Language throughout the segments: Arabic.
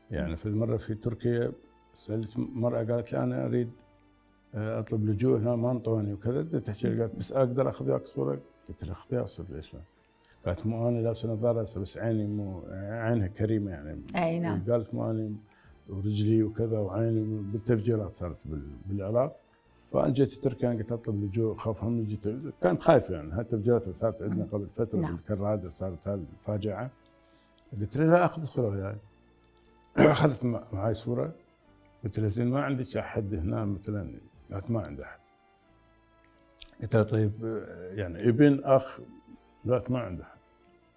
يعني في المره في تركيا سالت مرأة قالت لي انا اريد اطلب لجوء هنا ما انطوني وكذا، بدأت تحكي لي قالت بس اقدر اخذ وياك صوره؟ قلت لها خذي صورة ليش لا؟ قالت مو انا لابسه نظاره بس عيني مو عينها كريمه يعني. اي نعم. قالت مو انا ورجلي وكذا وعيني بالتفجيرات صارت بالعراق. فانا جيت تركيا قلت اطلب لجوء خاف هم جيت كانت خايفه يعني هالتفجيرات اللي صارت عندنا قبل فتره نعم. بالكراده صارت هالفاجعه. قلت لها لا اخذ صوره وياي. اخذت معي صوره. قلت لها زين ما عندك احد هنا مثلا؟ قالت ما عندي احد. قلت لها طيب يعني ابن اخ؟ قالت ما عندي احد.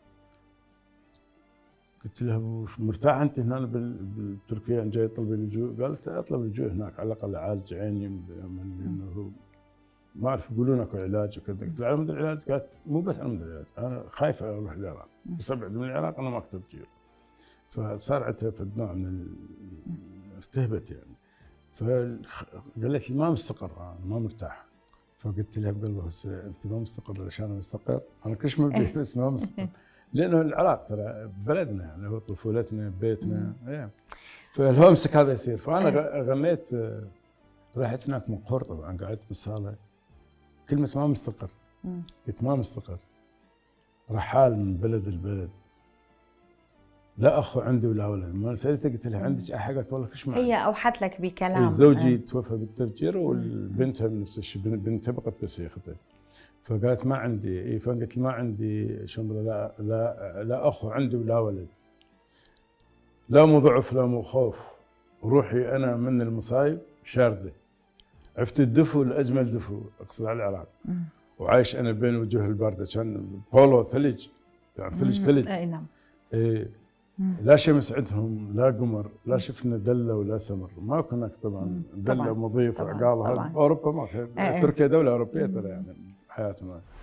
قلت لها وش مرتاح انت هنا بتركيا جاي تطلبي لجوء؟ قالت اطلب لجوء هناك على الاقل اعالج عيني انه ما اعرف يقولون اكو علاج وكذا. قلت لها على مدى العلاج؟ قالت مو بس على مدى العلاج انا خايفه اروح العراق بس ابعد من العراق انا ماكو تفجير. فصار عندها نوع من استهبت يعني. فقالت لي ما مستقر انا ما مرتاح. فقلت لها بقلبها بس انت ما مستقر عشان انا مستقر؟ انا كلش مبي بس ما مستقر. لانه العراق ترى بلدنا يعني هو طفولتنا بيتنا يعني. فالهومسك هذا يصير. فانا غنيت رحت هناك مقهور طبعا قعدت بالصاله. كلمه ما مستقر. قلت ما مستقر رحال من بلد البلد لا اخو عندي ولا ولد. ما سالتها قلت لها عندك احد؟ قالت والله كش ما هي اوحت لك بكلام. زوجي توفى بالتفجير والبنتها بنفس الشيء بنتها بقت بس هي اختها. فقالت ما عندي فقلت ما عندي شمره لا اخو عندي ولا ولد. لا مو ضعف لا مو خوف روحي انا من المصايب شارده. عفت الدفو لاجمل دفو اقصد على العراق. وعايش انا بين وجوه البارده كان بولو ثلج يعني ثلج. اي نعم. لا شمس عندهم لا قمر لا شفنا دله ولا سمر. ماكو هناك طبعا دله مضيف وعقال. هذا اوروبا ماكو. تركيا دوله اوروبيه ترى يعني حياتنا.